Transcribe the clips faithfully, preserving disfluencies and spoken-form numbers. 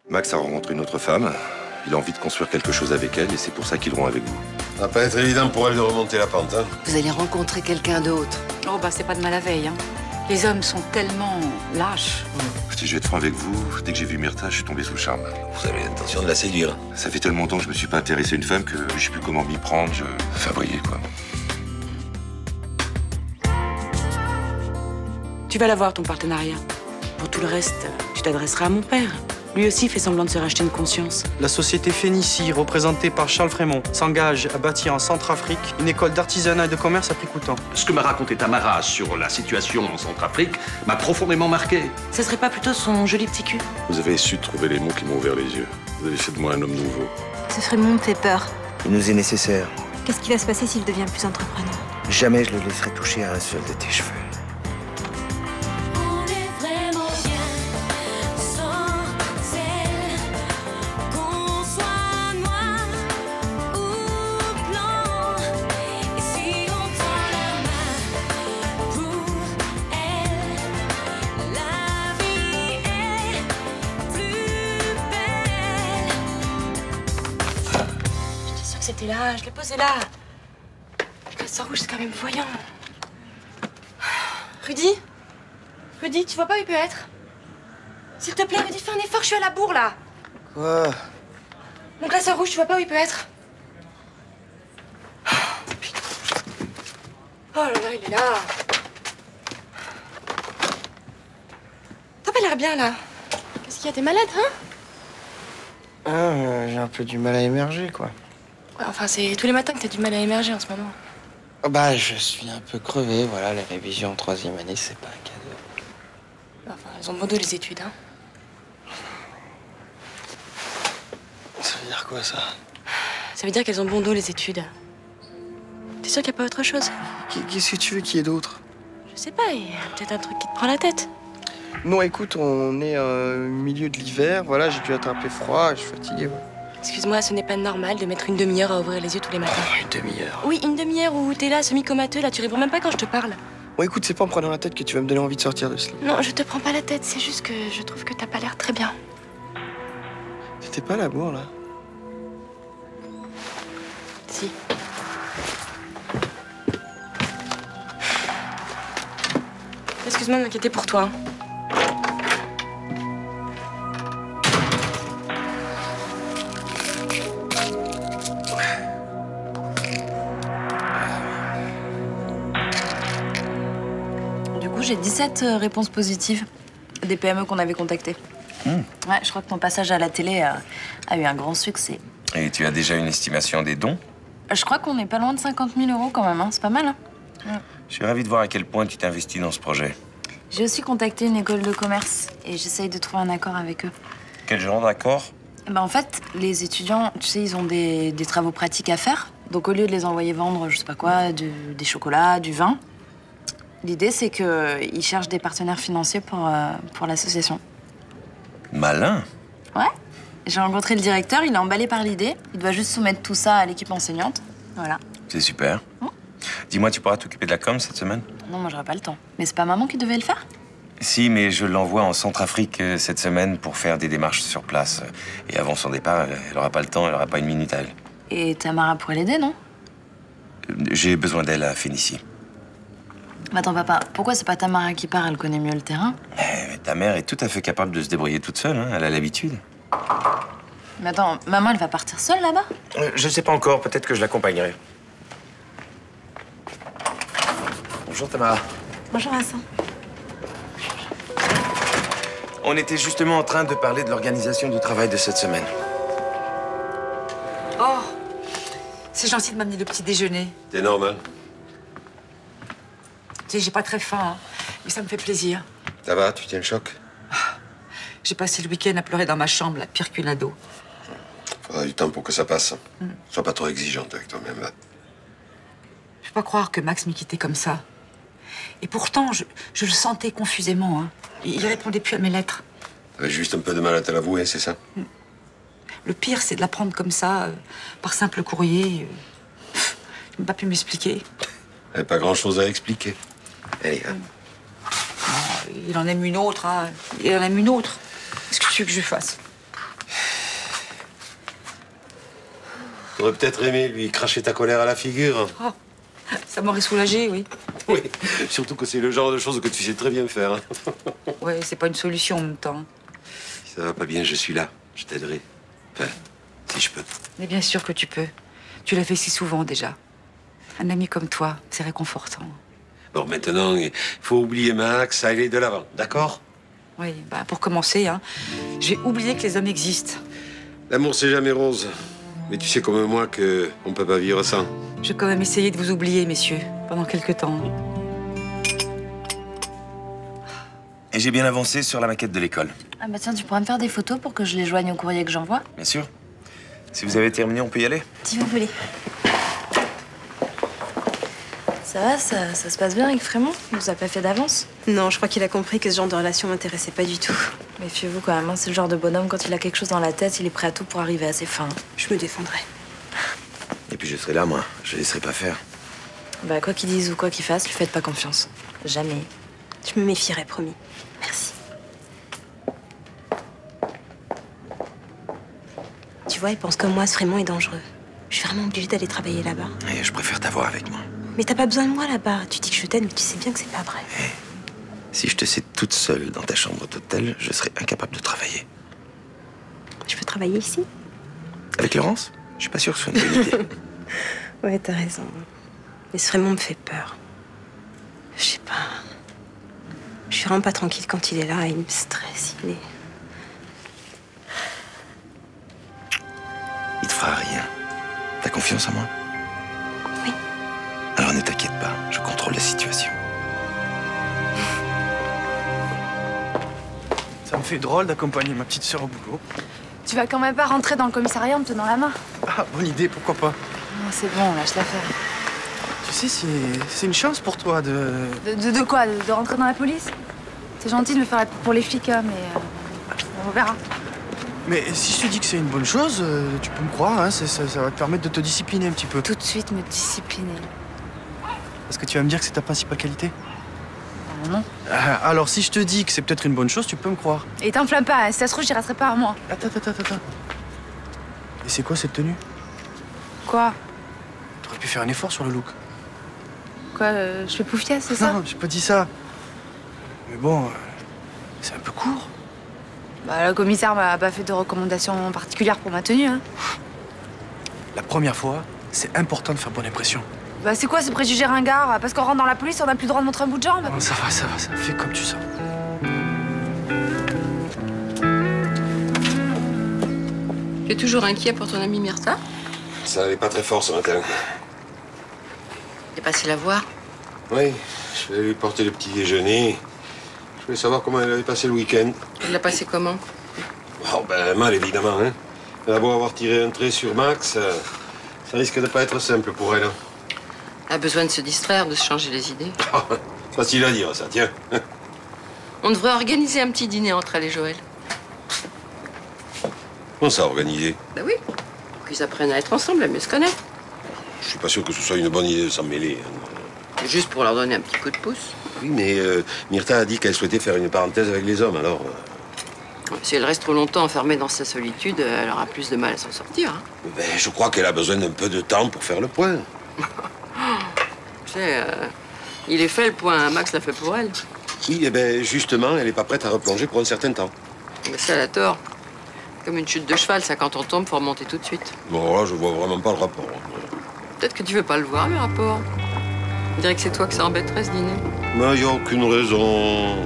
Max a rencontré une autre femme. Il a envie de construire quelque chose avec elle et c'est pour ça qu'il rompt avec vous. Ça va pas être évident pour elle de remonter la pente, hein. Vous allez rencontrer quelqu'un d'autre. Oh bah c'est pas de mal à veille, hein. Les hommes sont tellement lâches. Si je vais être franc avec vous, dès que j'ai vu Myrtha, je suis tombé sous le charme. Vous avez l'intention de la séduire. Ça fait tellement longtemps que je me suis pas intéressé à une femme que je sais plus comment m'y prendre. Je... Enfin, voyez quoi. Tu vas l'avoir, ton partenariat. Pour tout le reste, tu t'adresseras à mon père. Lui aussi fait semblant de se racheter une conscience. La société Phénicie, représentée par Charles Frémont, s'engage à bâtir en Centrafrique une école d'artisanat et de commerce à prix coûtant. Ce que m'a raconté Tamara sur la situation en Centrafrique m'a profondément marqué. Ce serait pas plutôt son joli petit cul? Vous avez su trouver les mots qui m'ont ouvert les yeux. Vous avez fait de moi un homme nouveau. Ce Frémont me fait peur. Il nous est nécessaire. Qu'est-ce qui va se passer s'il devient plus entrepreneur? Jamais je le laisserai toucher à un seul de tes cheveux. C'était là, je l'ai posé là. Le sang rouge, c'est quand même voyant. Rudy Rudy, tu vois pas où il peut être? S'il te plaît, Rudy, fais un effort, je suis à la bourre, là. Quoi? Mon classeur rouge, tu vois pas où il peut être? Putain. Oh là là, il est là. T'as pas l'air bien, là. Qu'est-ce qu'il y a? T'es malade, hein? Ah, euh, j'ai un peu du mal à émerger, quoi. Ouais, enfin, c'est tous les matins que t'as du mal à émerger en ce moment. Oh, bah, je suis un peu crevé, voilà, les révisions en troisième année, c'est pas un cadeau. Enfin, elles ont bon dos, les études, hein. Ça veut dire quoi, ça? Ça veut dire qu'elles ont bon dos, les études. T'es sûr qu'il n'y a pas autre chose? Qu'est-ce que tu veux qu'il y ait d'autre? Je sais pas, il y a peut-être un truc qui te prend la tête. Non, écoute, on est euh, au milieu de l'hiver, voilà, j'ai dû attraper froid, je suis fatigué, ouais. Excuse-moi, ce n'est pas normal de mettre une demi-heure à ouvrir les yeux tous les matins. Oh, une demi-heure. Oui, une demi-heure où t'es là, semi-comateux, là, tu réponds même pas quand je te parle. Bon, écoute, c'est pas en prenant la tête que tu vas me donner envie de sortir de ce lit. Non, je te prends pas la tête, c'est juste que je trouve que t'as pas l'air très bien. C'était pas la bourre, là? Si. Excuse-moi de m'inquiéter pour toi. Hein. J'ai dix-sept réponses positives des P M E qu'on avait contactées. Mmh. Ouais, je crois que ton passage à la télé a, a eu un grand succès. Et tu as déjà une estimation des dons? Je crois qu'on est pas loin de cinquante mille euros quand même, hein. C'est pas mal, hein. Mmh. Je suis ravi de voir à quel point tu t'investis dans ce projet. J'ai aussi contacté une école de commerce et j'essaye de trouver un accord avec eux. Quel genre d'accord? Ben, en fait, les étudiants, tu sais, ils ont des, des travaux pratiques à faire. Donc au lieu de les envoyer vendre, je sais pas quoi, du, des chocolats, du vin, l'idée, c'est qu'ils cherchent des partenaires financiers pour, euh, pour l'association. Malin. Ouais. J'ai rencontré le directeur, il est emballé par l'idée. Il doit juste soumettre tout ça à l'équipe enseignante. Voilà. C'est super. Mmh. Dis-moi, tu pourras t'occuper de la com cette semaine? Non, moi, j'aurai pas le temps. Mais c'est pas maman qui devait le faire? Si, mais je l'envoie en Centrafrique euh, cette semaine pour faire des démarches sur place. Et avant son départ, elle aura pas le temps, elle aura pas une minute à elle. Et Tamara pourrait l'aider, non? J'ai besoin d'elle à Phénicie. Mais attends, papa, pourquoi c'est pas Tamara qui part? Elle connaît mieux le terrain. Mais ta mère est tout à fait capable de se débrouiller toute seule, hein. Elle a l'habitude. Mais attends, maman, elle va partir seule là-bas? euh, Je sais pas encore, peut-être que je l'accompagnerai. Bonjour Tamara. Bonjour Vincent. On était justement en train de parler de l'organisation du travail de cette semaine. Oh, c'est gentil de m'amener le petit déjeuner. C'est normal. Tu sais, j'ai pas très faim, hein, mais ça me fait plaisir. Ça va, tu tiens le choc? J'ai passé le week-end à pleurer dans ma chambre, la pire qu'une ado. Faudra du temps pour que ça passe. Mm. Sois pas trop exigeante avec toi-même, va. Je peux pas croire que Max m'ait quitté comme ça. Et pourtant, je, je le sentais confusément. Hein. Il, il répondait plus à mes lettres. T'avais juste un peu de mal à te l'avouer, c'est ça? Mm. Le pire, c'est de la prendre comme ça, euh, par simple courrier. Euh... Il m'a pas pu m'expliquer. Il n'y avait pas grand-chose à expliquer. Allez, hein. Oh, il en aime une autre, hein. Il en aime une autre. Qu'est-ce que tu veux que je fasse? T'aurais peut-être aimé lui cracher ta colère à la figure. Oh, ça m'aurait soulagé, oui. Oui, surtout que c'est le genre de choses que tu sais très bien faire. Hein. Ouais, c'est pas une solution en même temps. Si ça va pas bien, je suis là. Je t'aiderai. Enfin, si je peux. Mais bien sûr que tu peux. Tu l'as fait si souvent déjà. Un ami comme toi, c'est réconfortant. Bon, maintenant, il faut oublier Max, aller de l'avant, d'accord? Oui, bah pour commencer, hein, j'ai oublié que les hommes existent. L'amour, c'est jamais rose. Mais tu sais comme moi qu'on peut pas vivre sans. Je vais quand même essayer de vous oublier, messieurs, pendant quelque temps. Et j'ai bien avancé sur la maquette de l'école. Ah bah tiens, tu pourras me faire des photos pour que je les joigne au courrier que j'envoie? Bien sûr. Si vous avez terminé, on peut y aller? Si vous voulez. Ça va, ça, ça se passe bien avec Frémont? Il nous a pas fait d'avance? Non, je crois qu'il a compris que ce genre de relation m'intéressait pas du tout. Méfiez-vous quand même, hein, c'est le genre de bonhomme, quand il a quelque chose dans la tête, il est prêt à tout pour arriver à ses fins. Je me défendrai. Et puis je serai là, moi. Je laisserai pas faire. Bah quoi qu'il dise ou quoi qu'il fasse, lui faites pas confiance. Jamais. Je me méfierai, promis. Merci. Tu vois, il pense comme moi, ce Frémont est dangereux. Je suis vraiment obligée d'aller travailler là-bas. Et je préfère t'avoir avec moi. Mais t'as pas besoin de moi là-bas. Tu dis que je t'aide, mais tu sais bien que c'est pas vrai. Hey, si je te sais toute seule dans ta chambre d'hôtel, je serais incapable de travailler. Je peux travailler ici? Avec Laurence? Je suis pas sûr que ce soit une bonne idée. Ouais, t'as raison. Mais ce Frémont me fait peur. Je sais pas. Je suis vraiment pas tranquille quand il est là. Il me stresse. Il est... Il te fera rien. T'as confiance en moi? Oui. Alors ne t'inquiète pas, je contrôle la situation. Ça me fait drôle d'accompagner ma petite sœur au boulot. Tu vas quand même pas rentrer dans le commissariat en me tenant la main? Ah, bonne idée, pourquoi pas? Non, c'est bon, lâche l'affaire. Tu sais, c'est c'est une chance pour toi de... De, de, de quoi? de, de rentrer dans la police? C'est gentil de me faire la pub pour les flics, hein, mais euh, on verra. Mais si je te dis que c'est une bonne chose, euh, tu peux me croire, hein, ça, ça, ça va te permettre de te discipliner un petit peu. Tout de suite me discipliner. Parce que tu vas me dire que c'est ta principale qualité? Ah, non. Ah, alors si je te dis que c'est peut-être une bonne chose, tu peux me croire. Et t'enflamme pas, hein, si ça se trouve, j'y resterai pas à moi. Attends, attends, attends, attends. Et c'est quoi cette tenue? Quoi? T'aurais pu faire un effort sur le look. Quoi, euh, je fais poufias, c'est ça? Non, j'ai pas dit ça. Mais bon, euh, c'est un peu court. Bah, le commissaire m'a pas fait de recommandations particulières pour ma tenue, hein. La première fois, c'est important de faire bonne impression. Bah, c'est quoi ce préjugé ringard? Parce qu'on rentre dans la police, on n'a plus le droit de montrer un bout de jambe? Non, ça va, ça va, ça va. Fais comme tu sens. Tu es toujours inquiet pour ton ami Myrtha? Ça allait pas très fort ce matin. T'es passé la voir? Oui, je vais lui porter le petit déjeuner. Je voulais savoir comment elle avait passé le week-end. Elle l'a passé comment? Oh, ben, mal, évidemment, hein. Elle a beau avoir tiré un trait sur Max, euh, ça risque de pas être simple pour elle. Hein. Elle a besoin de se distraire, de se changer les idées. Facile à dire, ça, tiens. On devrait organiser un petit dîner entre elle et Joël. Comment ça, organiser? Bah oui, pour qu'ils apprennent à être ensemble, à mieux se connaître. Je suis pas sûr que ce soit une bonne idée de s'en mêler. Hein. Juste pour leur donner un petit coup de pouce. Oui, mais euh, Myrtha a dit qu'elle souhaitait faire une parenthèse avec les hommes, alors... Euh... Si elle reste trop longtemps enfermée dans sa solitude, elle aura plus de mal à s'en sortir. Hein. Ben, je crois qu'elle a besoin d'un peu de temps pour faire le point. Tu sais, euh, il est fait le point, Max l'a fait pour elle. Oui, eh ben, justement, elle est pas prête à replonger pour un certain temps. Mais ça, elle a tort. Comme une chute de cheval, ça, quand on tombe, faut remonter tout de suite. Bon, là, je vois vraiment pas le rapport. Peut-être que tu veux pas le voir, le rapport. On dirait que c'est toi que ça embêterait, ce dîner. Mais il n'y a aucune raison.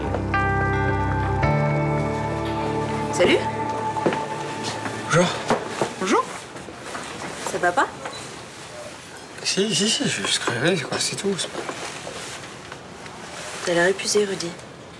Salut. Bonjour. Bonjour. Ça va pas? Si, si, si, je suis juste crevé, quoi, c'est tout. T'as l'air épuisé, Rudy.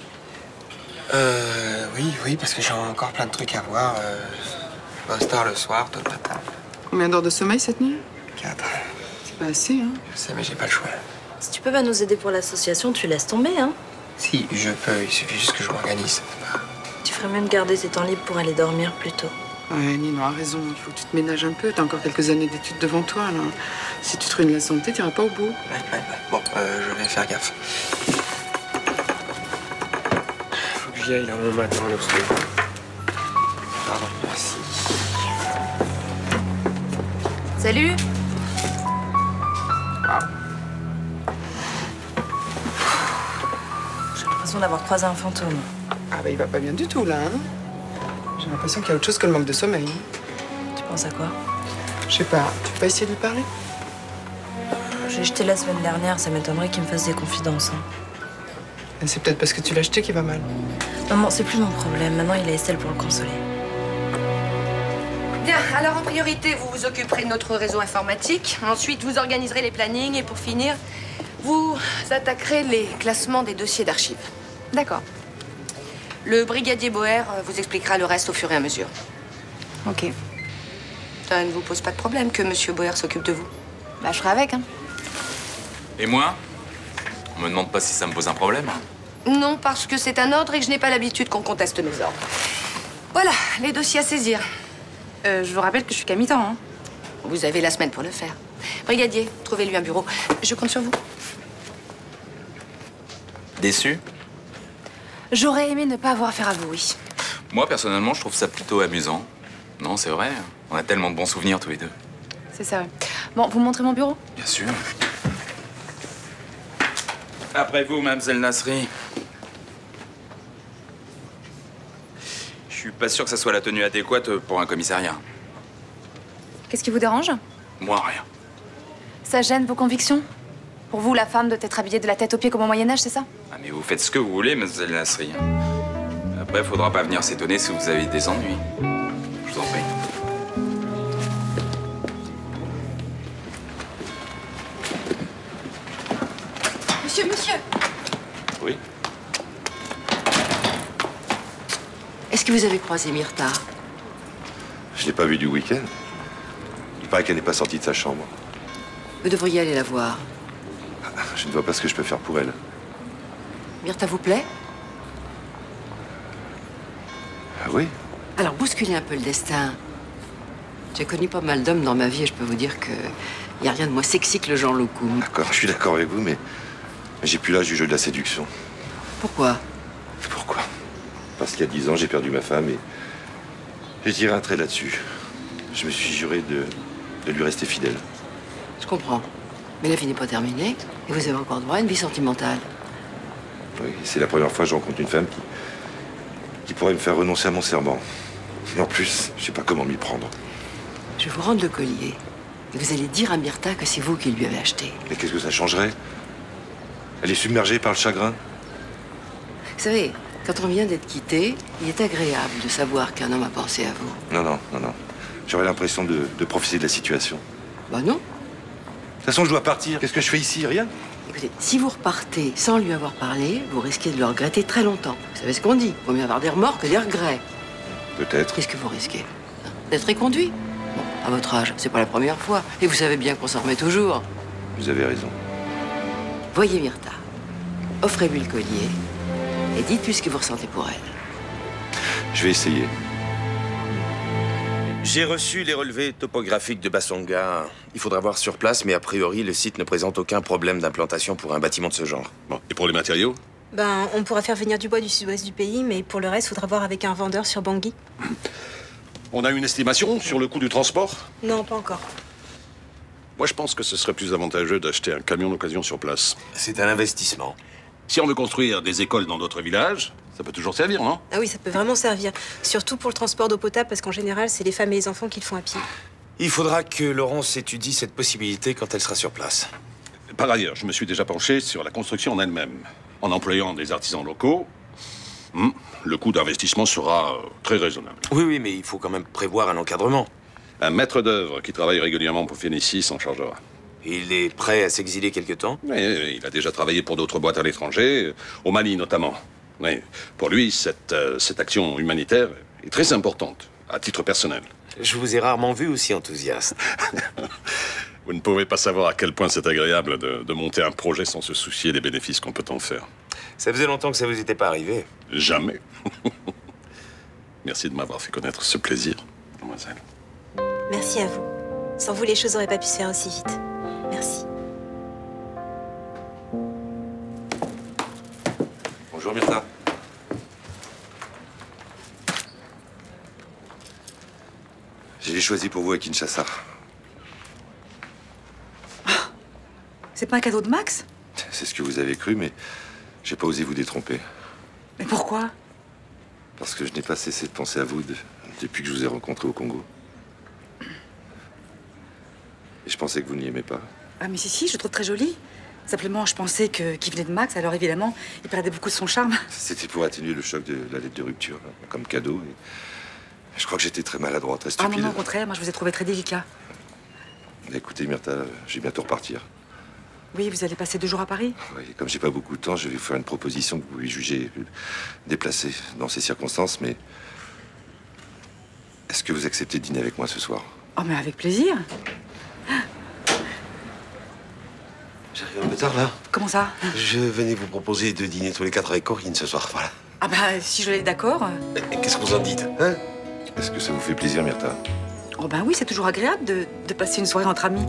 Euh, oui, oui, parce que j'ai encore plein de trucs à voir. Euh, je bosse tard le soir, toute la table. Combien d'heures de sommeil cette nuit? Quatre. C'est pas assez, hein? Je sais, mais j'ai pas le choix. Si tu peux pas nous aider pour l'association, tu laisses tomber, hein? Si, je peux, il suffit juste que je m'organise. Tu ferais mieux de garder tes temps libres pour aller dormir plus tôt. Ouais, Nino a raison. Il faut que tu te ménages un peu. T'as encore quelques années d'études devant toi, là. Si tu te ruines la santé, t'iras pas au bout. Ouais, ouais, ouais. Bon, euh, je vais faire gaffe. Faut que j'y aille, là, on m'attend, là, Pardon, merci. Salut. J'ai l'impression d'avoir croisé un fantôme. Ah bah il va pas bien du tout là, hein. J'ai l'impression qu'il y a autre chose que le manque de sommeil. Tu penses à quoi? Je sais pas, tu peux pas essayer de lui parler? J'ai jeté la semaine dernière, ça m'étonnerait qu'il me fasse des confidences. Hein. Et c'est peut-être parce que tu l'as jeté qu'il va mal. Maman, c'est plus mon problème. Maintenant, il a Estelle pour le consoler. Bien, alors en priorité, vous vous occuperez de notre réseau informatique. Ensuite, vous organiserez les plannings. Et pour finir, vous attaquerez les classements des dossiers d'archives. D'accord. Le brigadier Boer vous expliquera le reste au fur et à mesure. Ok. Ça ne vous pose pas de problème que Monsieur Boer s'occupe de vous? Bah, je serai avec, hein. Et moi? On me demande pas si ça me pose un problème. Non, parce que c'est un ordre et que je n'ai pas l'habitude qu'on conteste mes ordres. Voilà, les dossiers à saisir. Euh, je vous rappelle que je suis qu'à mi-temps, hein. Vous avez la semaine pour le faire. Brigadier, trouvez-lui un bureau. Je compte sur vous. Déçu? J'aurais aimé ne pas avoir affaire à vous, oui. Moi, personnellement, je trouve ça plutôt amusant. Non, c'est vrai. On a tellement de bons souvenirs tous les deux. C'est ça, ouais. Bon, vous montrez mon bureau? Bien sûr. Après vous, mademoiselle Nasri. Je suis pas sûr que ça soit la tenue adéquate pour un commissariat. Qu'est-ce qui vous dérange? Moi, rien. Ça gêne vos convictions? Pour vous, la femme doit être habillée de la tête aux pieds comme au Moyen-Âge, c'est ça? Ah, mais vous faites ce que vous voulez, mademoiselle Nasri. Après, faudra pas venir s'étonner si vous avez des ennuis. Je vous en prie. Monsieur, monsieur! Oui? Est-ce que vous avez croisé Myrtha? Je l'ai pas vue du week-end. Il paraît qu'elle n'est pas sortie de sa chambre. Vous devriez aller la voir. Je ne vois pas ce que je peux faire pour elle. Myrtha vous plaît? Ah oui? Alors, bousculez un peu le destin. J'ai connu pas mal d'hommes dans ma vie et je peux vous dire que il n'y a rien de moins sexy que le Jean Loukoum. D'accord, je suis d'accord avec vous, mais j'ai plus l'âge du jeu de la séduction. Pourquoi? Pourquoi? Parce qu'il y a dix ans, j'ai perdu ma femme et j'ai tiré un trait là-dessus. Je me suis juré de, de lui rester fidèle. Je comprends. Mais la vie n'est pas terminée et vous avez encore droit à une vie sentimentale. Oui, c'est la première fois que je rencontre une femme qui, qui pourrait me faire renoncer à mon serment. Et en plus, je sais pas comment m'y prendre. Je vais vous rendre le collier. Et vous allez dire à Myrtha que c'est vous qui lui avez acheté. Mais qu'est-ce que ça changerait? Elle est submergée par le chagrin. Vous savez, quand on vient d'être quitté, il est agréable de savoir qu'un homme a pensé à vous. Non, non, non, non. J'aurais l'impression de, de profiter de la situation. Bah non. De toute façon, je dois partir. Qu'est-ce que je fais ici? Rien. Écoutez, si vous repartez sans lui avoir parlé, vous risquez de le regretter très longtemps. Vous savez ce qu'on dit? Vaut mieux avoir des remords que des regrets. Peut-être. Qu'est-ce que vous risquez? D'être éconduit? Bon, à votre âge, c'est pas la première fois. Et vous savez bien qu'on s'en remet toujours. Vous avez raison. Voyez Myrtha. Offrez-lui le collier. Et dites-lui ce que vous ressentez pour elle. Je vais essayer. J'ai reçu les relevés topographiques de Bassonga. Il faudra voir sur place, mais a priori, le site ne présente aucun problème d'implantation pour un bâtiment de ce genre. Bon, et pour les matériaux? Ben, on pourra faire venir du bois du sud-ouest du pays, mais pour le reste, faudra voir avec un vendeur sur Bangui. On a une estimation sur le coût du transport? Non, pas encore. Moi, je pense que ce serait plus avantageux d'acheter un camion d'occasion sur place. C'est un investissement. Si on veut construire des écoles dans d'autres villages, ça peut toujours servir, non? Ah oui, ça peut vraiment servir. Surtout pour le transport d'eau potable, parce qu'en général, c'est les femmes et les enfants qui le font à pied. Il faudra que Laurence étudie cette possibilité quand elle sera sur place. Par ailleurs, je me suis déjà penché sur la construction en elle-même. En employant des artisans locaux, hmm, le coût d'investissement sera euh, très raisonnable. Oui, oui, mais il faut quand même prévoir un encadrement. Un maître d'œuvre qui travaille régulièrement pour Phénicie s'en chargera. Il est prêt à s'exiler quelque temps? Oui, il a déjà travaillé pour d'autres boîtes à l'étranger, au Mali notamment. Oui, pour lui, cette, euh, cette action humanitaire est très importante, à titre personnel. Je vous ai rarement vu aussi enthousiaste. Vous ne pouvez pas savoir à quel point c'est agréable de, de monter un projet sans se soucier des bénéfices qu'on peut en faire. Ça faisait longtemps que ça vous était pas arrivé. Jamais. Merci de m'avoir fait connaître ce plaisir, mademoiselle. Merci à vous. Sans vous, les choses n'auraient pas pu se faire aussi vite. Merci. Bonjour Myrtha. J'ai choisi pour vous à Kinshasa. C'est pas un cadeau de Max? C'est ce que vous avez cru, mais j'ai pas osé vous détromper. Mais pourquoi? Parce que je n'ai pas cessé de penser à vous de- depuis que je vous ai rencontré au Congo. Et je pensais que vous n'y aimez pas. Ah, mais si, si, je le trouve très joli. Simplement, je pensais que qu'il venait de Max, alors évidemment, il perdait beaucoup de son charme. C'était pour atténuer le choc de la lettre de rupture, hein, comme cadeau. Et je crois que j'étais très maladroit, très Ah non, stupide. non, au contraire, moi je vous ai trouvé très délicat. Écoutez, Myrtha, je vais bientôt repartir. Oui, vous allez passer deux jours à Paris? Oui, comme j'ai pas beaucoup de temps, je vais vous faire une proposition que vous pouvez juger déplacée dans ces circonstances, mais est-ce que vous acceptez de dîner avec moi ce soir? Oh, mais avec plaisir. J'arrive un peu tard, là. Comment ça? Je venais vous proposer de dîner tous les quatre avec Corinne ce soir, voilà. Ah bah, si je l'ai d'accord. Et Qu'est-ce que vous en dites, hein? Est-ce que ça vous fait plaisir, Myrtha? Oh ben oui, c'est toujours agréable de, de passer une soirée entre amis.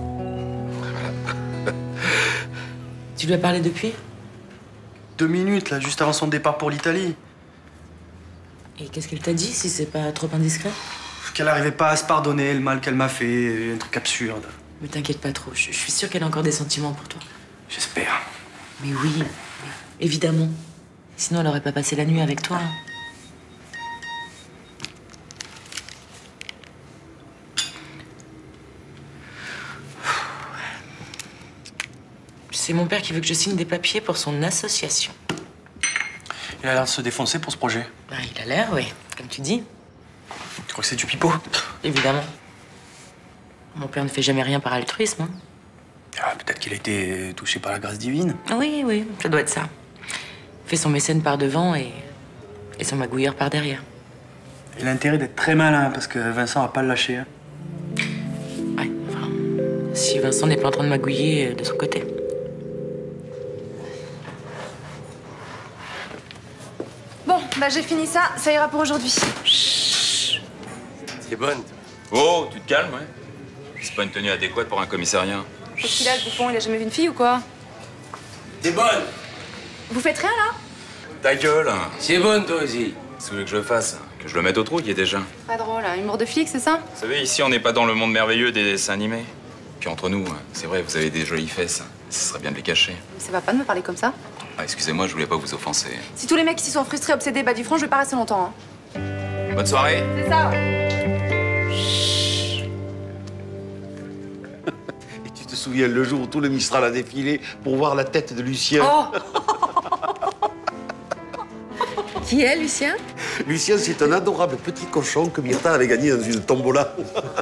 Tu lui as parlé depuis? Deux minutes, là, juste avant son départ pour l'Italie. Et qu'est-ce qu'elle t'a dit, si c'est pas trop indiscret? Qu'elle arrivait pas à se pardonner, le mal qu'elle m'a fait, un truc absurde. Mais t'inquiète pas trop, je je suis sûre qu'elle a encore des sentiments pour toi. J'espère. Mais oui, évidemment. Sinon, elle aurait pas passé la nuit avec toi. C'est mon père qui veut que je signe des papiers pour son association. Il a l'air de se défoncer pour ce projet. Bah, il a l'air, oui, comme tu dis. Tu crois que c'est du pipeau? Évidemment. Mon père ne fait jamais rien par altruisme. Hein. Ah, peut-être qu'il a été touché par la grâce divine. Oui, oui, ça doit être ça. Il fait son mécène par devant et, et son magouilleur par derrière. Il a intérêt d'être très malin parce que Vincent va pas le lâcher. Hein. Ouais, enfin, si Vincent n'est pas en train de magouiller de son côté. Bon, bah j'ai fini ça, ça ira pour aujourd'hui. C'est bonne. Oh, tu te calmes, ouais. C'est pas une tenue adéquate pour un commissariat. Qu'est-ce qu'il a, ce bouffon? Il a jamais vu une fille ou quoi? C'est bonne. Vous faites rien, là? Ta gueule. C'est bonne, toi aussi. Qu'est-ce que vous voulez que je le fasse? Que je le mette au trou, qui est déjà. Pas drôle, hein. Humour de flic, c'est ça? Vous savez, ici, on n'est pas dans le monde merveilleux des dessins animés. Puis entre nous, c'est vrai, vous avez des jolies fesses. Ce serait bien de les cacher. Mais ça va pas de me parler comme ça. Ah, excusez-moi, je voulais pas vous offenser. Si tous les mecs ici sont frustrés, obsédés, bas du front, je vais pas rester longtemps. Hein. Bonne soirée. C'est ça. Et tu te souviens le jour où tout le Mistral a défilé pour voir la tête de Lucien? Oh. Qui est, Lucien? Lucien, c'est un adorable petit cochon que Myrtha avait gagné dans une tombola.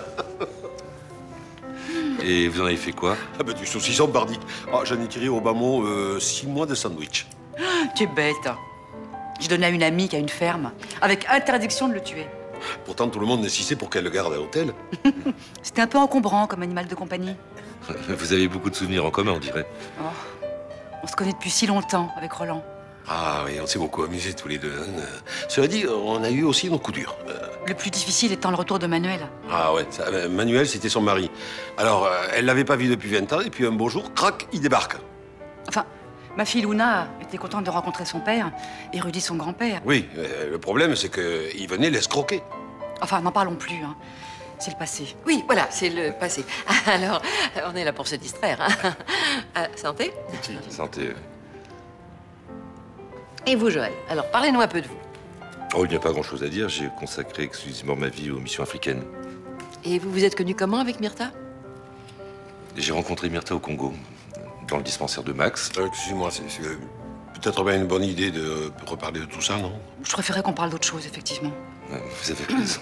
Et vous en avez fait quoi? Ah ben du saucisson bardi. Ah, j'en ai tiré au bas mot euh, six mois de sandwich. Tu es bête. Je donnais à une amie qui a une ferme, avec interdiction de le tuer. Pourtant, tout le monde insistait pour qu'elle le garde à l'hôtel. C'était un peu encombrant comme animal de compagnie. Vous avez beaucoup de souvenirs en commun, on dirait. Oh. On se connaît depuis si longtemps avec Roland. Ah oui, on s'est beaucoup amusés tous les deux. Hein. Cela dit, on a eu aussi nos coups durs. Euh, Le plus difficile étant le retour de Manuel. Ah ouais, ça, euh, Manuel, c'était son mari. Alors, euh, elle l'avait pas vu depuis vingt ans, et puis un beau jour, crac, il débarque. Enfin, ma fille Luna était contente de rencontrer son père et Rudy son grand-père. Oui, euh, le problème, c'est qu'il venait l'escroquer. Enfin, n'en parlons plus, hein. C'est le passé. Oui, voilà, c'est le passé. Alors, on est là pour se distraire. Hein. Ah, santé. Santé. Et vous, Joël? Alors, parlez-nous un peu de vous. Oh, il n'y a pas grand-chose à dire. J'ai consacré exclusivement ma vie aux missions africaines. Et vous vous êtes connu comment avec Myrtha? J'ai rencontré Myrtha au Congo, dans le dispensaire de Max. Euh, Excusez-moi, c'est c'est peut-être bien une bonne idée de reparler de tout ça, non? Je préférais qu'on parle d'autre chose, effectivement. Ouais, vous avez raison.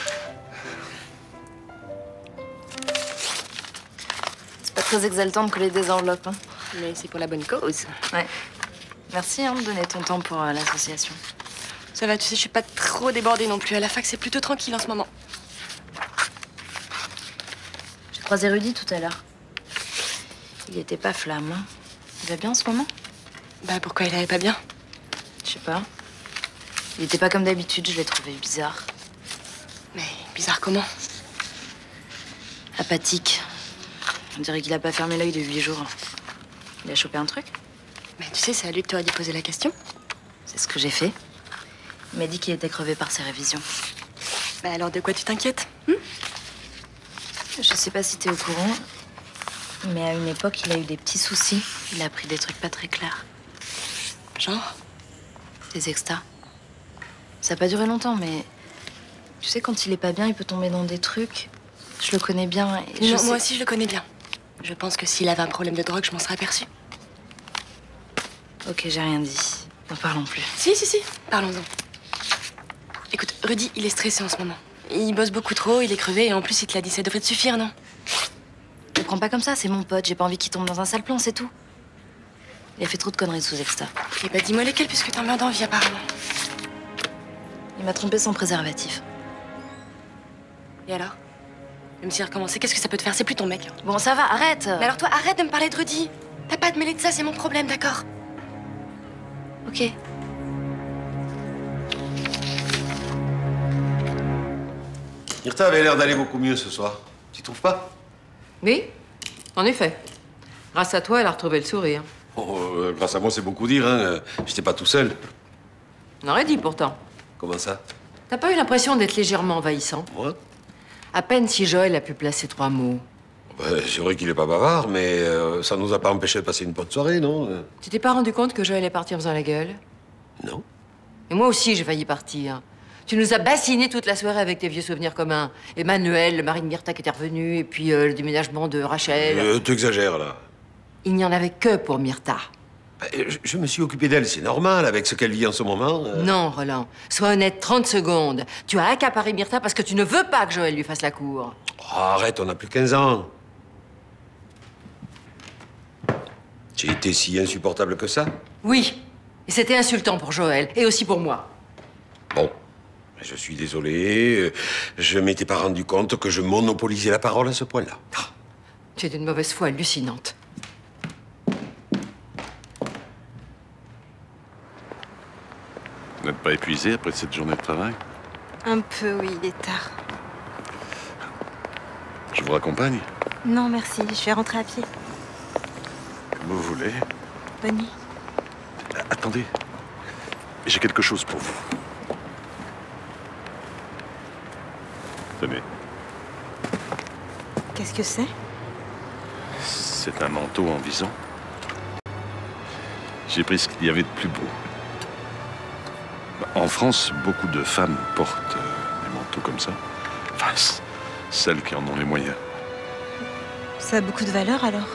C'est pas très exaltant de coller des enveloppes, hein. Mais c'est pour la bonne cause. Ouais. Merci hein, de donner ton temps pour euh, l'association. Ça va, tu sais, je suis pas trop débordée non plus. À la fac, c'est plutôt tranquille en ce moment. J'ai croisé Rudy tout à l'heure. Il était pas flamme. Hein. Il va bien en ce moment? Bah, pourquoi il allait pas bien? Je sais pas. Il était pas comme d'habitude, je l'ai trouvé bizarre. Mais bizarre comment? Apathique. On dirait qu'il a pas fermé l'œil de huit jours. Il a chopé un truc? Mais tu sais, c'est à lui que tu aurais dû poser la question. C'est ce que j'ai fait. Il m'a dit qu'il était crevé par ses révisions. Bah alors de quoi tu t'inquiètes? hmm Je sais pas si t'es au courant, Mais à une époque, il a eu des petits soucis. Il a pris des trucs pas très clairs. Genre des extas. Ça n'a pas duré longtemps, mais... Tu sais, quand il est pas bien, il peut tomber dans des trucs. Je le connais bien et je Non, sais... moi aussi, je le connais bien. Je pense que s'il avait un problème de drogue, je m'en serais aperçue. Ok, j'ai rien dit. N'en parlons plus. Si, si, si. Parlons-en. Écoute, Rudy, il est stressé en ce moment. Il bosse beaucoup trop, il est crevé, et en plus, il te l'a dit, ça devrait te suffire, non? Ne prends pas comme ça, c'est mon pote. J'ai pas envie qu'il tombe dans un sale plan, c'est tout. Il a fait trop de conneries sous exta. Eh bah, dis-moi lesquelles, puisque t'en meurs d'envie, apparemment. Il m'a trompé sans préservatif. Et alors? Même s'il a recommencé, qu'est-ce que ça peut te faire? C'est plus ton mec. Bon, ça va, arrête. Mais alors toi, arrête de me parler de Rudy. T'as pas à te mêler de ça, c'est mon problème, d'accord? Ok. Myrtha avait l'air d'aller beaucoup mieux ce soir. Tu trouves pas? Oui, en effet. Grâce à toi, elle a retrouvé le sourire. Oh, euh, grâce à moi, c'est beaucoup dire, hein. J'étais pas tout seul. On aurait dit pourtant. Comment ça? T'as pas eu l'impression d'être légèrement envahissant? Moi? À peine si Joël a pu placer trois mots. Ouais, c'est vrai qu'il est pas bavard, mais euh, ça nous a pas empêché de passer une bonne soirée, non? Tu t'es pas rendu compte que Joël est parti en faisant la gueule? Non. Et moi aussi, j'ai failli partir. Tu nous as bassiné toute la soirée avec tes vieux souvenirs communs. Emmanuel, le mari de Myrtha qui était revenu, et puis euh, le déménagement de Rachel. Euh, tu exagères, là. Il n'y en avait que pour Myrtha. Je, je me suis occupé d'elle, c'est normal, avec ce qu'elle vit en ce moment. euh. Non, Roland. Sois honnête, trente secondes. Tu as accaparé Myrtha parce que tu ne veux pas que Joël lui fasse la cour. Oh, arrête, on n'a plus quinze ans. J'ai été si insupportable que ça? Oui. Et c'était insultant pour Joël, et aussi pour moi. Bon, je suis désolé. Je m'étais pas rendu compte que je monopolisais la parole à ce point-là. Tu es d'une mauvaise foi hallucinante. Vous n'êtes pas épuisé après cette journée de travail? Un peu, oui, il est tard. Je vous raccompagne? Non, merci, je vais rentrer à pied. Comme vous voulez. Bonne nuit. Ah, attendez. J'ai quelque chose pour vous. Tenez. Qu'est-ce que c'est? C'est un manteau en vison. J'ai pris ce qu'il y avait de plus beau. En France, beaucoup de femmes portent euh, des manteaux comme ça. Enfin, c- celles qui en ont les moyens. Ça a beaucoup de valeur, alors?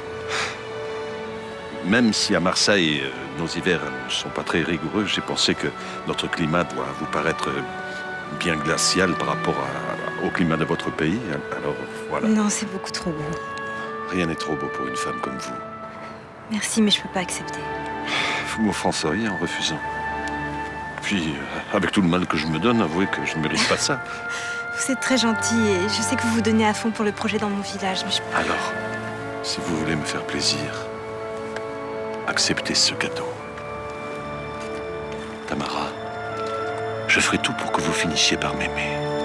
Même si à Marseille, euh, nos hivers ne sont pas très rigoureux, j'ai pensé que notre climat doit vous paraître euh, bien glacial par rapport à- au climat de votre pays. Alors voilà. Non, c'est beaucoup trop beau. Rien n'est trop beau pour une femme comme vous. Merci, mais je peux pas accepter. Vous m'offenseriez en refusant. Puis, euh, avec tout le mal que je me donne, avouez que je ne mérite pas ça. Vous êtes très gentil et je sais que vous vous donnez à fond pour le projet dans mon village, mais je peux... Alors, si vous voulez me faire plaisir, acceptez ce cadeau. Tamara, je ferai tout pour que vous finissiez par m'aimer.